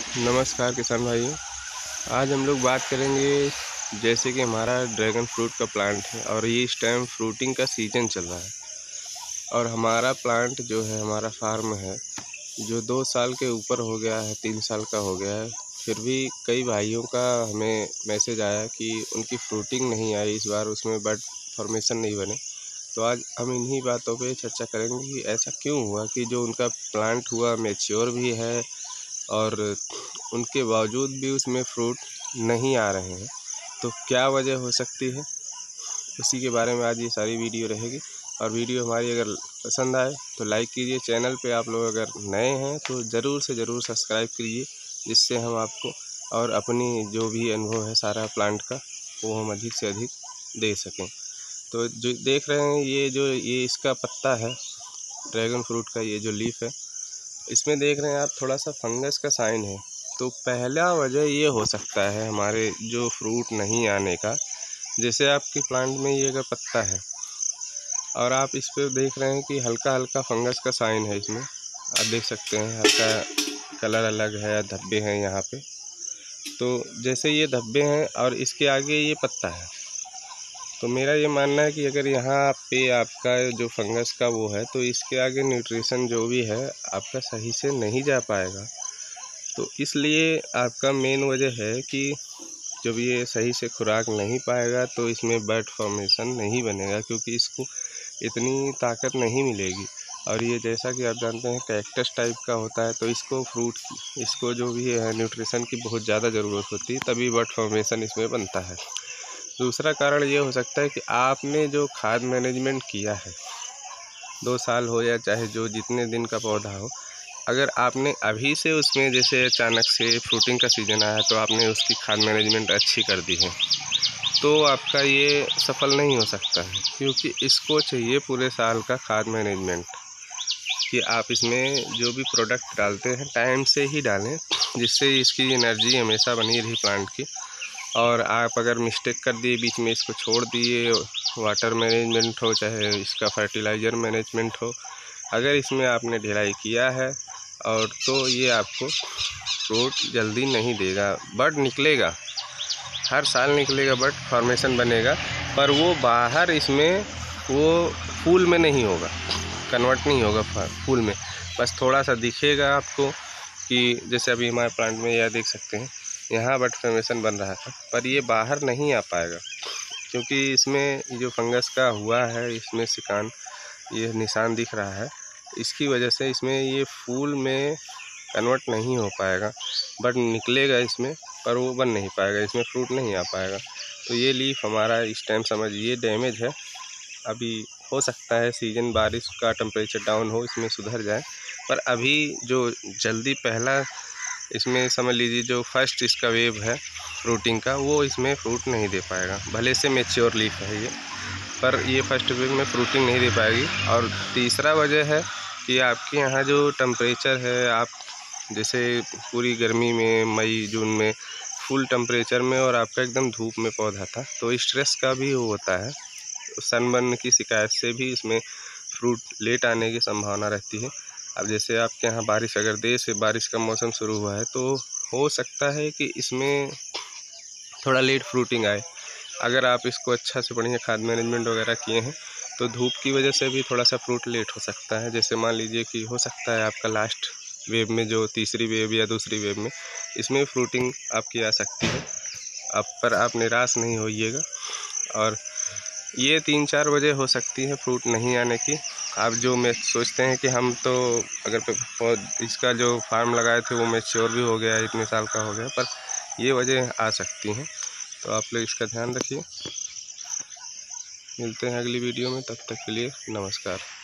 नमस्कार किसान भाइयों। आज हम लोग बात करेंगे जैसे कि हमारा ड्रैगन फ्रूट का प्लांट है और ये इस टाइम फ्रूटिंग का सीज़न चल रहा है। और हमारा प्लांट जो है, हमारा फार्म है जो 2 साल के ऊपर हो गया है, 3 साल का हो गया है। फिर भी कई भाइयों का हमें मैसेज आया कि उनकी फ्रूटिंग नहीं आई इस बार, उसमें बड फॉर्मेशन नहीं बने। तो आज हम इन्हीं बातों पे चर्चा करेंगे कि ऐसा क्यों हुआ कि जो उनका प्लांट हुआ मैच्योर भी है और उनके बावजूद भी उसमें फ्रूट नहीं आ रहे हैं। तो क्या वजह हो सकती है, उसी के बारे में आज ये सारी वीडियो रहेगी। और वीडियो हमारी अगर पसंद आए तो लाइक कीजिए। चैनल पे आप लोग अगर नए हैं तो ज़रूर से ज़रूर सब्सक्राइब कीजिए, जिससे हम आपको और अपनी जो भी अनुभव है सारा प्लांट का वो हम अधिक से अधिक दे सकें। तो जो देख रहे हैं ये इसका पत्ता है, ड्रैगन फ्रूट का ये जो लीफ है, इसमें देख रहे हैं आप थोड़ा सा फंगस का साइन है। तो पहला वजह ये हो सकता है हमारे जो फ्रूट नहीं आने का। जैसे आपके प्लांट में ये का पत्ता है और आप इस पे देख रहे हैं कि हल्का हल्का फंगस का साइन है इसमें, आप देख सकते हैं हल्का कलर अलग है, धब्बे हैं यहाँ पे। तो जैसे ये धब्बे हैं और इसके आगे ये पत्ता है, तो मेरा ये मानना है कि अगर यहाँ पे आपका जो फंगस का वो है तो इसके आगे न्यूट्रिशन जो भी है आपका सही से नहीं जा पाएगा। तो इसलिए आपका मेन वजह है कि जब ये सही से खुराक नहीं पाएगा तो इसमें बड फॉर्मेशन नहीं बनेगा, क्योंकि इसको इतनी ताकत नहीं मिलेगी। और ये जैसा कि आप जानते हैं कैक्टस टाइप का होता है, तो इसको जो भी है न्यूट्रिशन की बहुत ज़्यादा ज़रूरत होती है, तभी बड फॉर्मेशन इसमें बनता है। दूसरा कारण ये हो सकता है कि आपने जो खाद मैनेजमेंट किया है, 2 साल हो या चाहे जो जितने दिन का पौधा हो, अगर आपने अभी से उसमें जैसे अचानक से फ्रूटिंग का सीज़न आया तो आपने उसकी खाद मैनेजमेंट अच्छी कर दी है, तो आपका ये सफल नहीं हो सकता है। क्योंकि इसको चाहिए पूरे साल का खाद मैनेजमेंट कि आप इसमें जो भी प्रोडक्ट डालते हैं टाइम से ही डालें, जिससे इसकी एनर्जी हमेशा बनी रही प्लांट की। और आप अगर मिस्टेक कर दिए, बीच में इसको छोड़ दिए, वाटर मैनेजमेंट हो चाहे इसका फर्टिलाइज़र मैनेजमेंट हो, अगर इसमें आपने ढिलाई किया है और तो ये आपको फ्रूट जल्दी नहीं देगा। बड निकलेगा, हर साल निकलेगा, बड फॉर्मेशन बनेगा, पर वो बाहर इसमें वो फूल में नहीं होगा, कन्वर्ट नहीं होगा फूल में। बस थोड़ा सा दिखेगा आपको कि जैसे अभी हमारे प्लांट में यह देख सकते हैं, यहाँ बड फॉर्मेशन बन रहा था, पर ये बाहर नहीं आ पाएगा क्योंकि इसमें जो फंगस का हुआ है, इसमें सिकान ये निशान दिख रहा है, इसकी वजह से इसमें ये फूल में कन्वर्ट नहीं हो पाएगा। बट निकलेगा इसमें, पर वो बन नहीं पाएगा, इसमें फ्रूट नहीं आ पाएगा। तो ये लीफ हमारा इस टाइम समझिए डैमेज है। अभी हो सकता है सीजन बारिश का टेम्परेचर डाउन हो, इसमें सुधर जाए, पर अभी जो जल्दी पहला इसमें समझ लीजिए जो फर्स्ट इसका वेव है फ्रूटिंग का, वो इसमें फ्रूट नहीं दे पाएगा। भले से मैच्योर लीफ है ये, पर ये फर्स्ट वेव में फ्रूटिंग नहीं दे पाएगी। और तीसरा वजह है कि आपके यहाँ जो टेम्परेचर है, आप जैसे पूरी गर्मी में मई जून में फुल टेम्परेचर में और आपका एकदम धूप में पौधा था, तो स्ट्रेस का भी वो होता है। सनबर्न की शिकायत से भी इसमें फ्रूट लेट आने की संभावना रहती है। अब जैसे आपके यहाँ बारिश, अगर देर से बारिश का मौसम शुरू हुआ है तो हो सकता है कि इसमें थोड़ा लेट फ्रूटिंग आए। अगर आप इसको अच्छा से बढ़िया खाद मैनेजमेंट वगैरह किए हैं तो धूप की वजह से भी थोड़ा सा फ्रूट लेट हो सकता है। जैसे मान लीजिए कि हो सकता है आपका लास्ट वेव में, जो तीसरी वेव या दूसरी वेव में, इसमें फ्रूटिंग आपकी आ सकती है। पर आप निराश नहीं होइएगा। और ये 3-4 वजह हो सकती है फ्रूट नहीं आने की। आप जो मैं सोचते हैं कि हम तो अगर इसका जो फार्म लगाए थे वो मैच्योर भी हो गया, इतने साल का हो गया, पर ये वजह आ सकती हैं। तो आप लोग इसका ध्यान रखिए। मिलते हैं अगली वीडियो में, तब तक के लिए नमस्कार।